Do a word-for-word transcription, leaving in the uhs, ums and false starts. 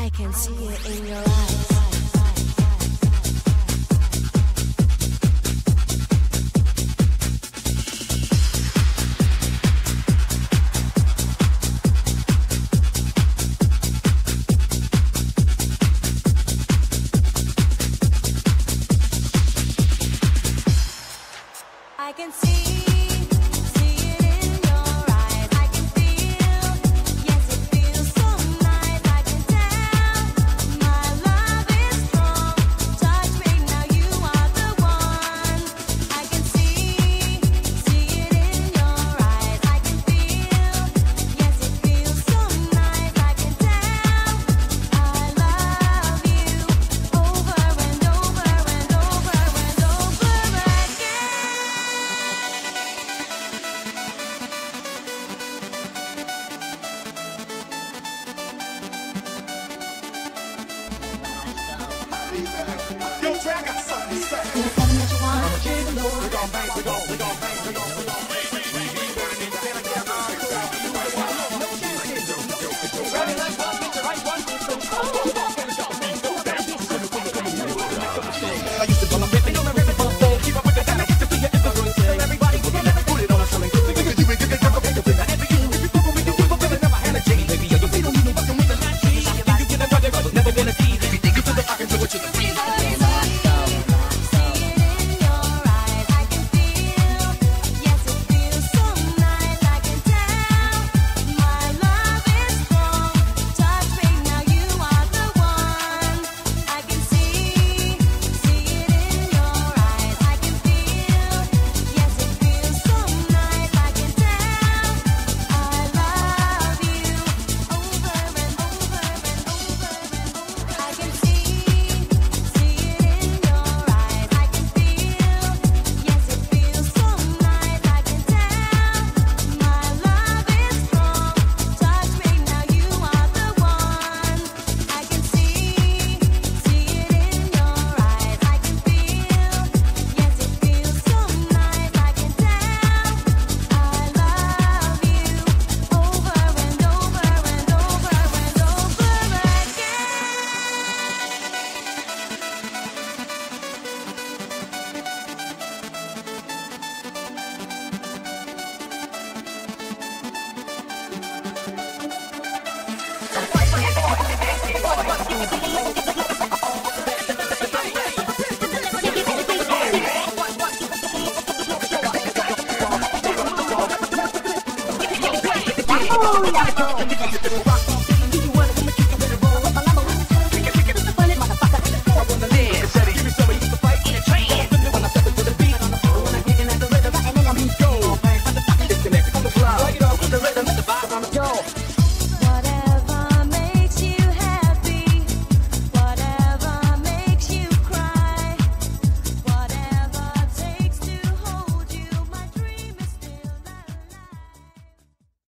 I can see it in your eyes. I can see Yo, Trey, I got something to say. We're something that you want. We're gon' bang, we're gon', we're gon' bang, we're gon', we're gon' bang. I used to go on ripping on the ripping ball, keep up with the dynamic to be your ever good thing. Everybody will never put it on a selling. Because you ain't get the job, okay, the thing I ever you. If you fuck with me, you will never have a change. Baby, you don't need no fucking with the last tree. You get a brother, but never been a tease. If you think you to the fucking do it to the beat. Oh, yeah.